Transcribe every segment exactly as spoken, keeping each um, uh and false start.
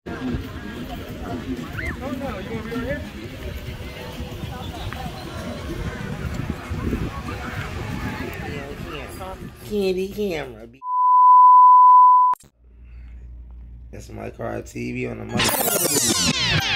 Oh no, you want to be right here? Candy camera. That's my car T V on the motherfucker.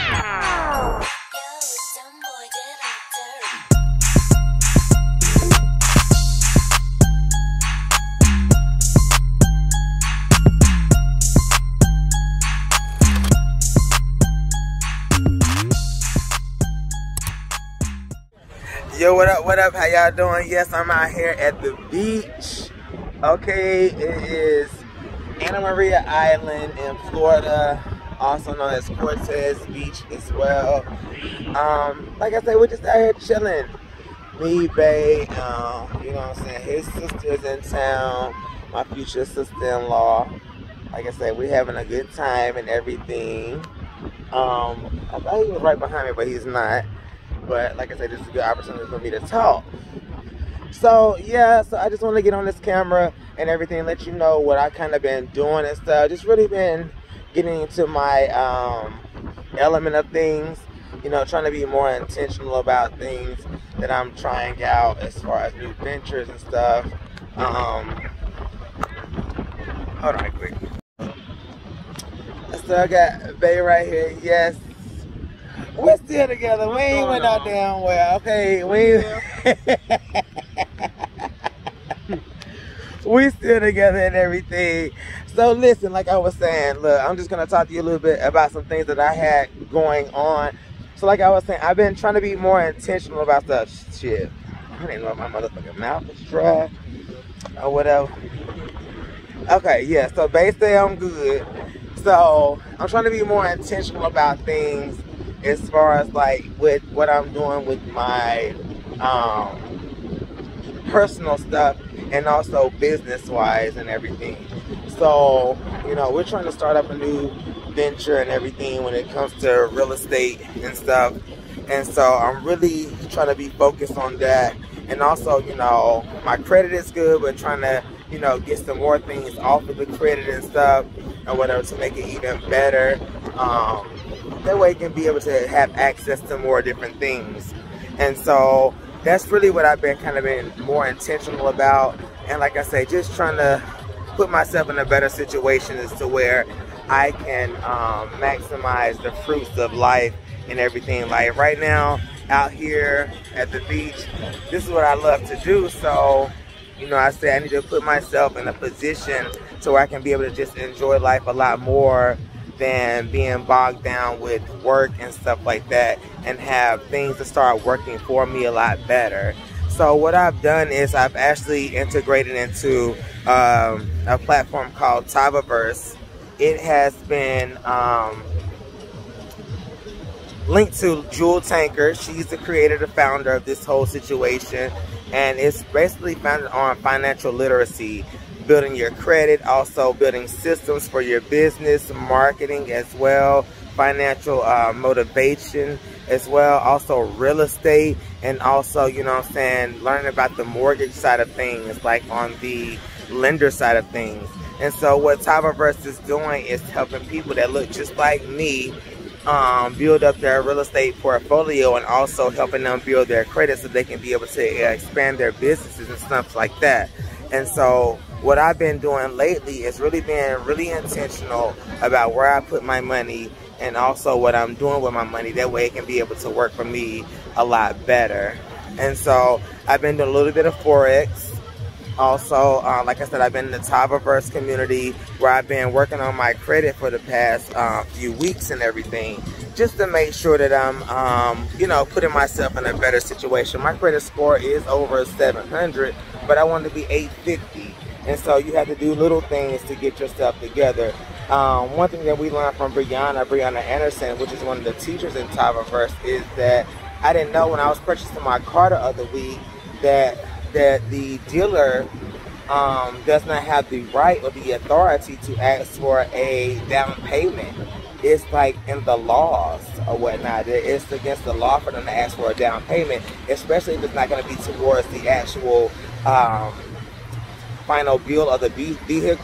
Yo, what up, what up, how y'all doing? Yes, I'm out here at the beach. Okay, it is Anna Maria Island in Florida, also known as Cortez Beach as well. Um, like I said, we're just out here chilling. Me, Bae, um, you know what I'm saying? His sister's in town, my future sister-in-law. Like I said, we're having a good time and everything. Um, I thought he was right behind me, but he's not. But like I said, this is a good opportunity for me to talk. So yeah, so I just want to get on this camera and everything, let you know what I kind of been doing and stuff. Just really been getting into my um, element of things, you know, trying to be more intentional about things that I'm trying out as far as new ventures and stuff. Um, hold on quick. So I got Bae right here. Yes. We're still together. We ain't went out damn well. Okay, we we still together and everything. So listen, like I was saying, look, I'm just gonna talk to you a little bit about some things that I had going on. So like I was saying, I've been trying to be more intentional about stuff. Shit, I didn't know if my motherfucking mouth was dry or whatever. Okay, yeah. So basically, I'm good. So I'm trying to be more intentional about things, as far as like with what I'm doing with my um, personal stuff and also business wise and everything. So, you know, we're trying to start up a new venture and everything when it comes to real estate and stuff. And so I'm really trying to be focused on that. And also, you know, my credit is good, but trying to, you know, get some more things off of the credit and stuff and whatever to make it even better. Um, That way you can be able to have access to more different things. And so that's really what I've been kind of been more intentional about. And like I say, just trying to put myself in a better situation as to where I can um, maximize the fruits of life and everything. Like right now out here at the beach, this is what I love to do. So, you know, I say I need to put myself in a position so I can be able to just enjoy life a lot more than being bogged down with work and stuff like that, and have things to start working for me a lot better. So what I've done is I've actually integrated into um, a platform called Tavaverse. It has been um, linked to Jewel Tanker. She's the creator, the founder of this whole situation, and it's basically founded on financial literacy, building your credit, also building systems for your business, marketing as well, financial uh, motivation as well, also real estate, and also, you know what I'm saying, learning about the mortgage side of things, like on the lender side of things. And so what Tavaverse is doing is helping people that look just like me um, build up their real estate portfolio, and also helping them build their credit so they can be able to uh, expand their businesses and stuff like that. And so what I've been doing lately is really being really intentional about where I put my money, and also what I'm doing with my money. That way it can be able to work for me a lot better. And so I've been doing a little bit of Forex. Also, uh, like I said, I've been in the Tavaverse community where I've been working on my credit for the past uh, few weeks and everything, just to make sure that I'm, um, you know, putting myself in a better situation. My credit score is over seven hundred, but I want to be eight fifty. And so you have to do little things to get yourself together. Um, one thing that we learned from Brianna, Brianna Anderson, which is one of the teachers in Tavaverse, is that I didn't know when I was purchasing my car the other week that that the dealer um, does not have the right or the authority to ask for a down payment. It's like in the laws or whatnot. It's against the law for them to ask for a down payment, especially if it's not going to be towards the actual um, final bill of the vehicle.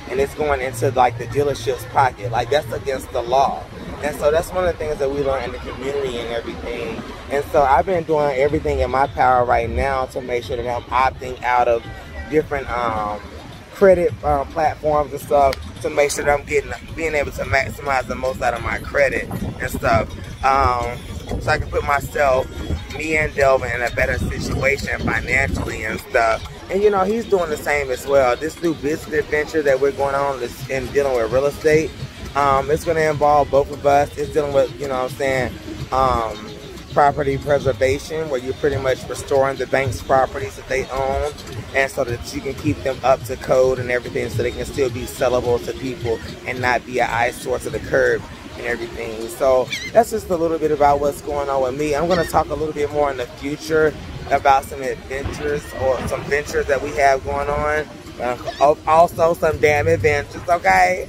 and it's going into like the dealership's pocket. Like that's against the law. And so that's one of the things that we learn in the community and everything. And so I've been doing everything in my power right now to make sure that I'm opting out of different um, credit uh, platforms and stuff to make sure that I'm getting, being able to maximize the most out of my credit and stuff. Um, so I can put myself, me and Delvin, in a better situation financially and stuff. And you know, he's doing the same as well. This new business adventure that we're going on is in dealing with real estate. Um, it's going to involve both of us. It's dealing with, you know what I'm saying, um, property preservation, where you're pretty much restoring the bank's properties that they own, and so that you can keep them up to code and everything, so they can still be sellable to people and not be an eyesore to the curb and everything. So that's just a little bit about what's going on with me. I'm going to talk a little bit more in the future about some adventures or some ventures that we have going on. Uh, also some damn adventures, okay?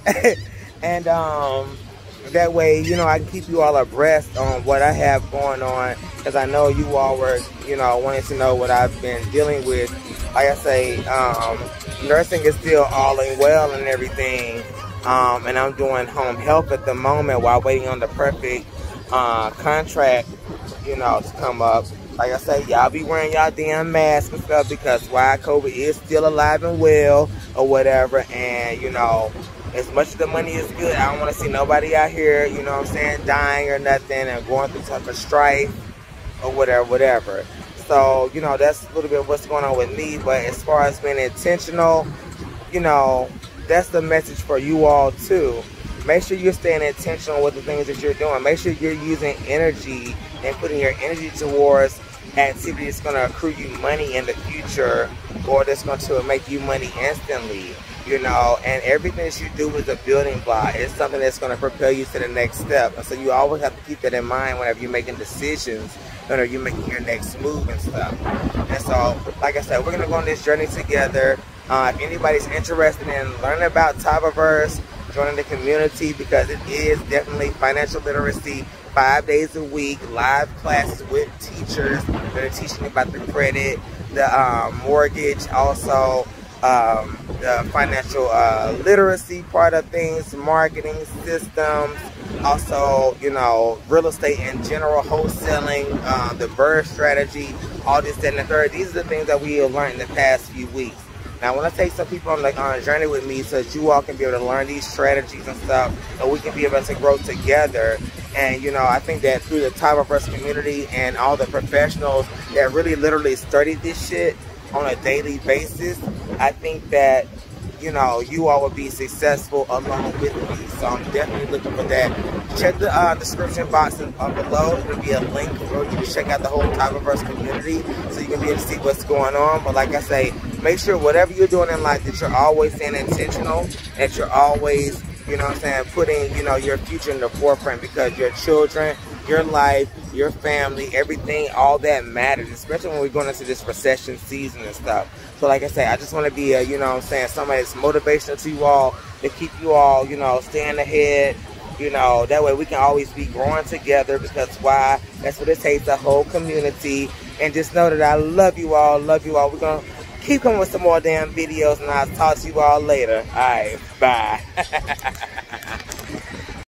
And um, that way, you know, I can keep you all abreast on what I have going on, because I know you all were, you know, wanting to know what I've been dealing with. Like I say, um, nursing is still all in well and everything, um, and I'm doing home health at the moment while waiting on the perfect uh, contract, you know, to come up. Like I say, y'all be wearing y'all damn masks and stuff, because why COVID is still alive and well or whatever, and you know, as much as the money is good, I don't want to see nobody out here, you know what I'm saying, dying or nothing and going through type of strife or whatever, whatever. So, you know, that's a little bit of what's going on with me. But as far as being intentional, you know, that's the message for you all too. Make sure you're staying intentional with the things that you're doing. Make sure you're using energy and putting your energy towards activity that's going to accrue you money in the future, or that's going to make you money instantly. You know, and everything that you do is a building block. It's something that's going to propel you to the next step. And so you always have to keep that in mind whenever you're making decisions, whenever you're making your next move and stuff. And so, like I said, we're going to go on this journey together. Uh, if anybody's interested in learning about Tyvaverse, joining the community, because it is definitely financial literacy, five days a week, live classes with teachers that are teaching about the credit, the um, mortgage, also um, the financial uh, literacy part of things, marketing systems, also, you know, real estate in general, wholesaling, uh, the bird strategy, all this, that, and the third. These are the things that we have learned in the past few weeks. Now, I want to take some people on, like, on a journey with me so that you all can be able to learn these strategies and stuff, and we can be able to grow together. And, you know, I think that through the Tyvaverse community and all the professionals that really literally study this shit on a daily basis, I think that, you know, you all will be successful along with me. So I'm definitely looking for that. Check the uh, description box uh, below. There'll be a link for you to check out the whole Tyvaverse community so you can be able to see what's going on. But like I say, make sure whatever you're doing in life that you're always staying intentional, that you're always, you know what I'm saying, putting, you know, your future in the forefront, because your children, your life, your family, everything, all that matters, especially when we're going into this recession season and stuff. So like I say, I just want to be a, you know what I'm saying, somebody that's motivational to you all, to keep you all, you know, staying ahead, you know, that way we can always be growing together, because why? That's what it takes, the whole community. And just know that I love you all, love you all. We're going to keep coming with some more damn videos, and I'll talk to you all later. All right, bye.